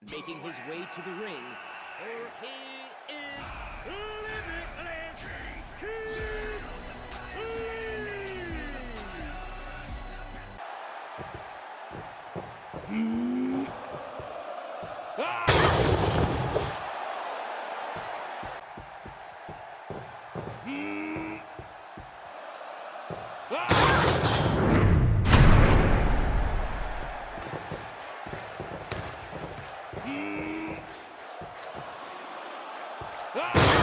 making his way to the ring, for he is Limitless Kid Lee! Ah!